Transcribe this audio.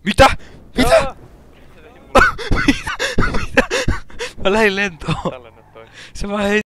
Mitä? Mitä? Jaa! Mitä? Mitä? Mä lähdin lentoon. Tallennut toi. Se vaan